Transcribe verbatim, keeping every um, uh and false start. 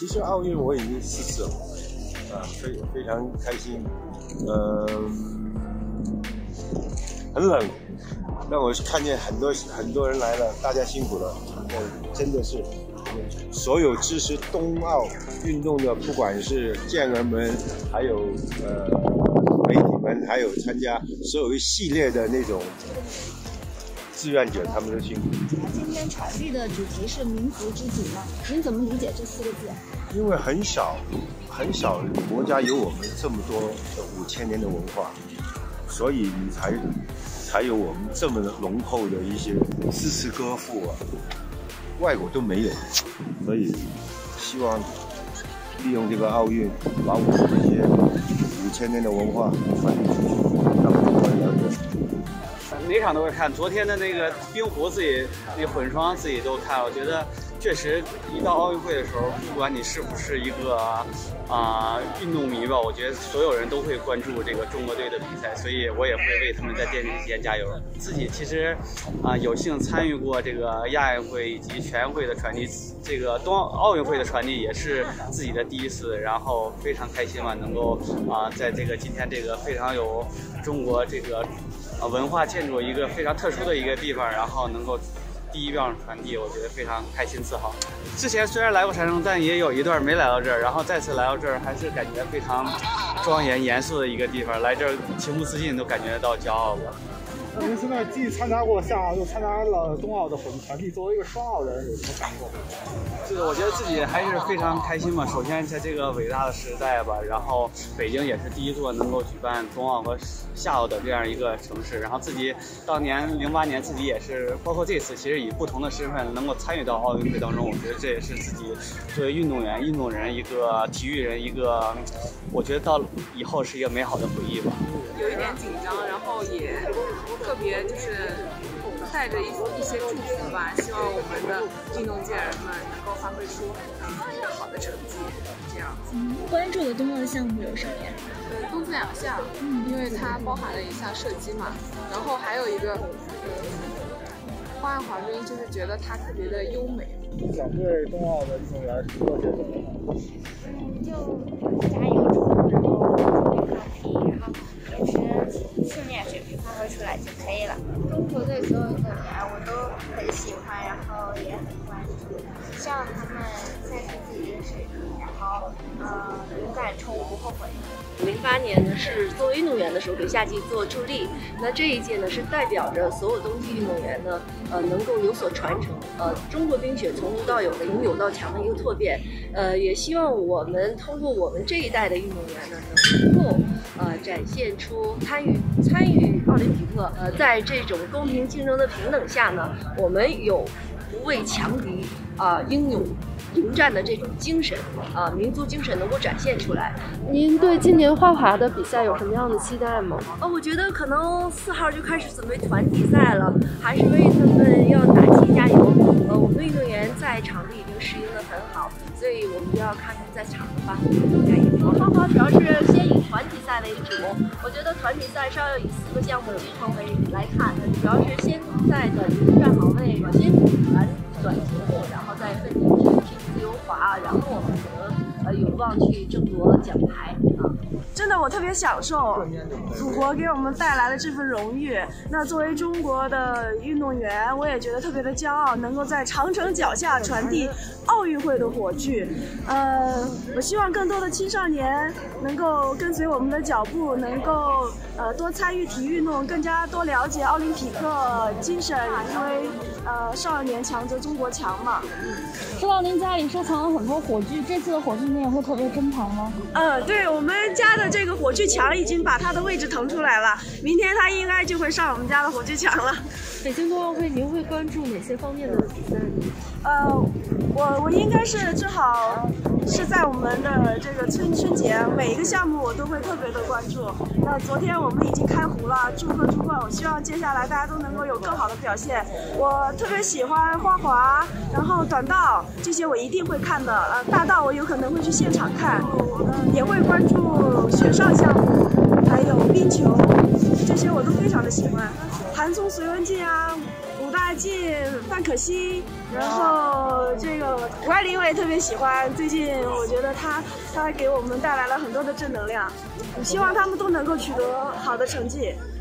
实奥运我已经四次了，啊，非非常开心，嗯、呃，很冷，那我看见很多很多人来了，大家辛苦了，呃，真的是所有支持冬奥运动的，不管是健儿们，还有呃媒体们，还有参加所有一系列的那种志愿者，他们都辛苦。 今天传递的主题是民族之主嘛？您怎么理解这四个字？ 因为很少很少国家有我们这么多五千年的文化，所以你才才有我们这么浓厚的一些诗词歌赋啊，外国都没有，所以希望利用这个奥运，把我们这些五千年的文化传递出去，让中国人了解。 哪场都会看，昨天的那个冰壶自己那混双自己都看，我觉得确实一到奥运会的时候，不管你是不是一个啊、呃、运动迷吧，我觉得所有人都会关注这个中国队的比赛，所以我也会为他们在电视机前加油。自己其实啊、呃、有幸参与过这个亚运会以及全运会的传递，这个冬奥运会的传递也是自己的第一次，然后非常开心嘛，能够啊、呃、在这个今天这个非常有中国这个。呃，文化建筑一个非常特殊的一个地方，然后能够第一棒传递，我觉得非常开心自豪。之前虽然来过长城，但也有一段没来到这儿，然后再次来到这儿，还是感觉非常庄严严肃的一个地方。来这儿情不自禁都感觉到骄傲了。 那您现在既参加过夏奥，又参加了冬奥的混传递，作为一个双奥人，有什么感受？ 这个我觉得自己还是非常开心嘛。首先在这个伟大的时代吧，然后北京也是第一座能够举办冬奥和夏奥的这样一个城市。然后自己当年零八年自己也是，包括这次其实以不同的身份能够参与到奥运会当中，我觉得这也是自己作为运动员、运动人一个体育人一个，我觉得到以后是一个美好的回忆吧。 有一点紧张，然后也特别就是带着一一些祝福吧，希望我们的运动健儿们能够发挥出一个好的成绩，这样子。 嗯，关注的冬奥项目有什么呀？ 呃，共计两项，嗯，因为它包含了一项射击嘛，然后还有一个呃花样滑冰，就是觉得它特别的优美。 想对冬奥的运动员说些什么呢？ 就加油冲，然后注意放屁，然后平时训练水平发挥出来就可以了。中国队所有运动员我都很喜欢，然后也很关注，希望他们赛出自己的水平，然后呃勇敢冲，不后悔。 零八年呢是作为运动员的时候给夏季做助力，那这一届呢是代表着所有冬季运动员呢，呃能够有所传承，呃中国冰雪从无到有的由有到强的一个蜕变，呃也希望我们通过我们这一代的运动员呢，能够呃展现出参与参与奥林匹克，呃在这种公平竞争的平等下呢，我们有不畏强敌啊、呃、英勇迎战的这种精神啊、呃，民族精神能够展现出来。 您对今年花滑的比赛有什么样的期待吗？ 呃，我觉得可能四号就开始准备团体赛了，还是为他们要打气加油。呃，我们的运动员在场地已经适应得很好，所以我们就要看他们在场的发挥加油。花滑主要是先以团体赛为主，我觉得团体赛是要以四个项目集成为来看的，主要是先在短途站好位，先完短节目，然后再分进去拼自由滑，然后我们可能呃有望去争夺奖牌啊。 真的，我特别享受祖国给我们带来的这份荣誉。那作为中国的运动员，我也觉得特别的骄傲，能够在长城脚下传递奥运会的火炬。呃，我希望更多的青少年能够跟随我们的脚步，能够呃多参与体育运动，更加多了解奥林匹克精神，因为呃少年强则中国强嘛。 说到您家里收藏了很多火炬，这次的火炬您也会特别珍藏吗？ 呃，对，我们家的这个火炬墙已经把它的位置腾出来了，明天它应该就会上我们家的火炬墙了。 北京冬奥会您会关注哪些方面的比赛呢？ 呃，我我应该是正好是在我们的这个春春节，每一个项目我都会特别的关注。那昨天我们已经开壶了，祝贺祝贺！我希望接下来大家都能够有更好的表现。我特别喜欢花滑，然后短道这些我一定会看的。呃，大道我有可能会去现场看，也会关注雪上项目，还有冰球，这些我都非常的喜欢。韩综、隋文静啊，我武大靖、范可新，然后这个谷爱凌我也特别喜欢。最近我觉得她她给我们带来了很多的正能量，希望他们都能够取得好的成绩。